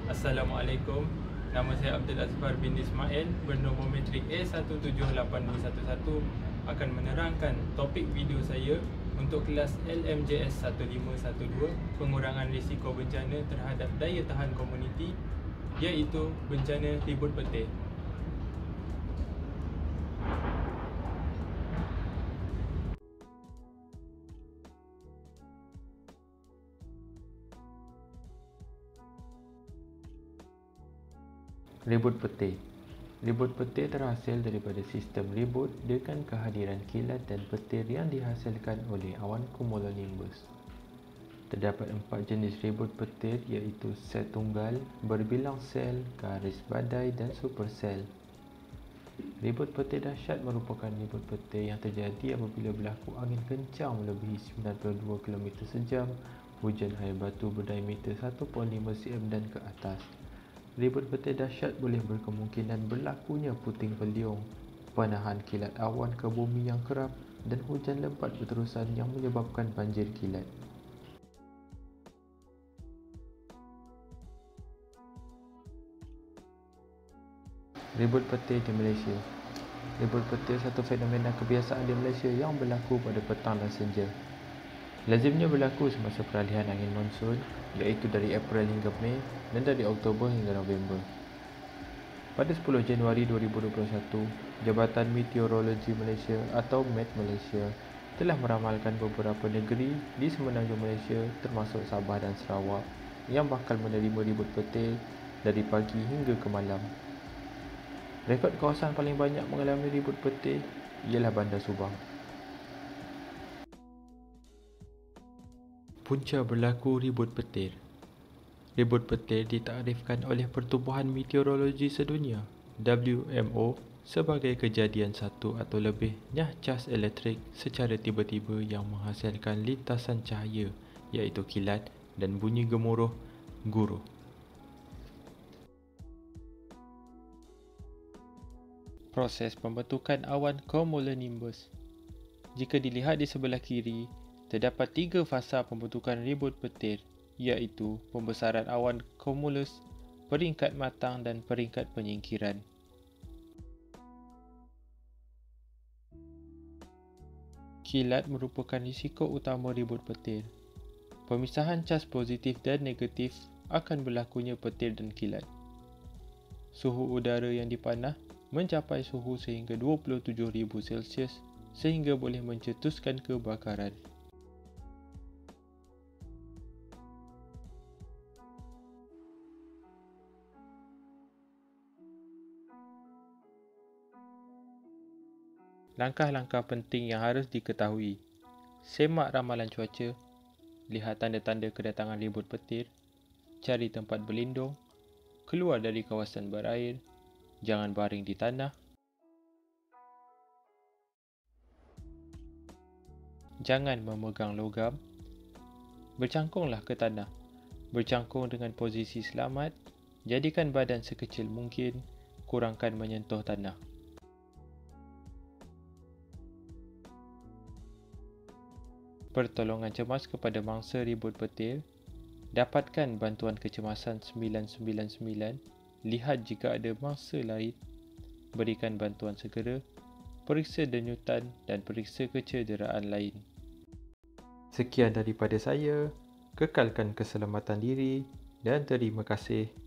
Assalamualaikum. Nama saya Abdul Azbar bin Ismail bernombor metrik A17811 akan menerangkan topik video saya untuk kelas LMJS 1512 Pengurangan Risiko Bencana Terhadap Daya Tahan Komuniti, iaitu bencana ribut petir. Ribut petir. Ribut petir terhasil daripada sistem ribut dengan kehadiran kilat dan petir yang dihasilkan oleh awan cumulonimbus. Terdapat 4 jenis ribut petir, iaitu sel tunggal, berbilang sel, garis badai dan supersel. Ribut petir dahsyat merupakan ribut petir yang terjadi apabila berlaku angin kencang melebihi 92 km sejam, hujan air batu berdiameter 1.5 cm dan ke atas. Ribut petir dahsyat boleh berkemungkinan berlakunya puting beliung, penahan kilat awan ke bumi yang kerap dan hujan lebat berterusan yang menyebabkan banjir kilat. Ribut petir di Malaysia. Ribut petir satu fenomena kebiasaan di Malaysia yang berlaku pada petang dan senja. Lazimnya berlaku semasa peralihan angin monsun, iaitu dari April hingga Mei dan dari Oktober hingga November. Pada 10 Januari 2021, Jabatan Meteorologi Malaysia atau Met Malaysia telah meramalkan beberapa negeri di semenanjung Malaysia termasuk Sabah dan Sarawak yang bakal menerima ribut petir dari pagi hingga ke malam. Rekod kawasan paling banyak mengalami ribut petir ialah Bandar Subang. Punca berlaku ribut petir. Ribut petir ditakdirkan oleh Pertubuhan Meteorologi Sedunia (WMO) sebagai kejadian satu atau lebih nyah cas elektrik secara tiba-tiba yang menghasilkan lintasan cahaya, iaitu kilat, dan bunyi gemuruh guruh. Proses pembentukan awan cumulonimbus. Jika dilihat di sebelah kiri, terdapat 3 fasa pembentukan ribut petir, iaitu pembesaran awan cumulus, peringkat matang dan peringkat penyingkiran. Kilat merupakan risiko utama ribut petir. Pemisahan cas positif dan negatif akan berlakunya petir dan kilat. Suhu udara yang dipanah mencapai suhu sehingga 27,000 Celsius sehingga boleh mencetuskan kebakaran. Langkah-langkah penting yang harus diketahui. Semak ramalan cuaca, lihat tanda-tanda kedatangan ribut petir, cari tempat berlindung, keluar dari kawasan berair, jangan baring di tanah, jangan memegang logam, bercangkunglah ke tanah, bercangkung dengan posisi selamat, jadikan badan sekecil mungkin, kurangkan menyentuh tanah. Pertolongan cemas kepada mangsa ribut petir. Dapatkan bantuan kecemasan 999. Lihat jika ada mangsa lain. Berikan bantuan segera. Periksa denyutan dan periksa kecederaan lain. Sekian daripada saya. Kekalkan keselamatan diri dan terima kasih.